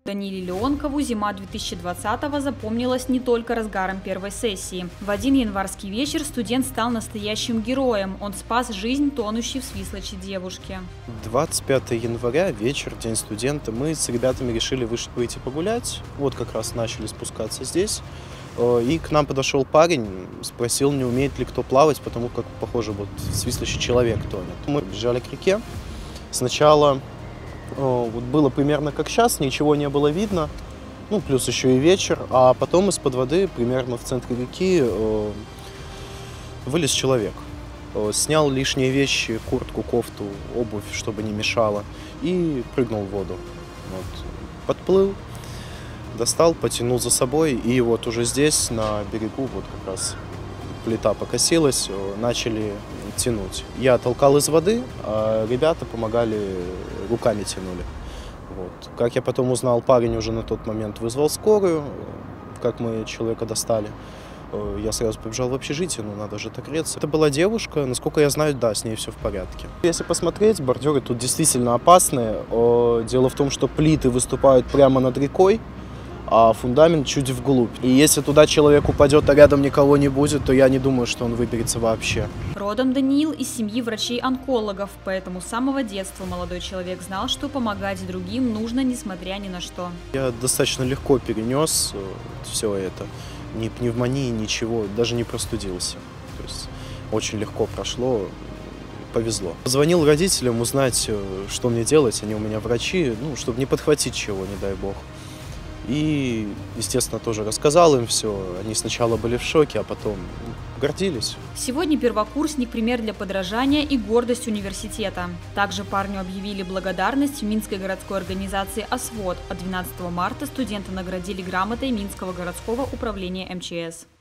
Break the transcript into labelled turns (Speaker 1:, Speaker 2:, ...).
Speaker 1: Даниле Леонкову зима 2020-го запомнилась не только разгаром первой сессии. В один январский вечер студент стал настоящим героем. Он спас жизнь тонущей в Свислочи девушки.
Speaker 2: 25 января, вечер, день студента. Мы с ребятами решили выйти погулять. Вот как раз начали спускаться здесь. И к нам подошел парень, спросил, не умеет ли кто плавать, потому как, похоже, вот в Свислочи человек тонет. Мы бежали к реке. Сначала вот было примерно как сейчас, ничего не было видно, ну, плюс еще и вечер, а потом из-под воды, примерно в центре реки, вылез человек. Снял лишние вещи, куртку, кофту, обувь, чтобы не мешало, и прыгнул в воду. Вот. Подплыл, достал, потянул за собой, и вот уже здесь, на берегу, вот как раз плита покосилась, начали тянуть. Я толкал из воды, а ребята помогали, руками тянули. Вот. Как я потом узнал, парень уже на тот момент вызвал скорую, как мы человека достали. Я сразу побежал в общежитие, ну надо же отогреться. Это была девушка, насколько я знаю, да, с ней все в порядке. Если посмотреть, бордюры тут действительно опасные. Дело в том, что плиты выступают прямо над рекой, а фундамент чуть вглубь. И если туда человек упадет, а рядом никого не будет, то я не думаю, что он выберется вообще.
Speaker 1: Родом Даниил из семьи врачей-онкологов, поэтому с самого детства молодой человек знал, что помогать другим нужно, несмотря ни на что.
Speaker 2: Я достаточно легко перенес все это. Ни пневмонии, ничего, даже не простудился. То есть очень легко прошло, повезло. Позвонил родителям узнать, что мне делать, они у меня врачи, ну, чтобы не подхватить чего, не дай бог. И, естественно, тоже рассказал им все. Они сначала были в шоке, а потом гордились.
Speaker 1: Сегодня первокурсник – пример для подражания и гордость университета. Также парню объявили благодарность в Минской городской организации «Освод», а 12 марта студента наградили грамотой Минского городского управления МЧС.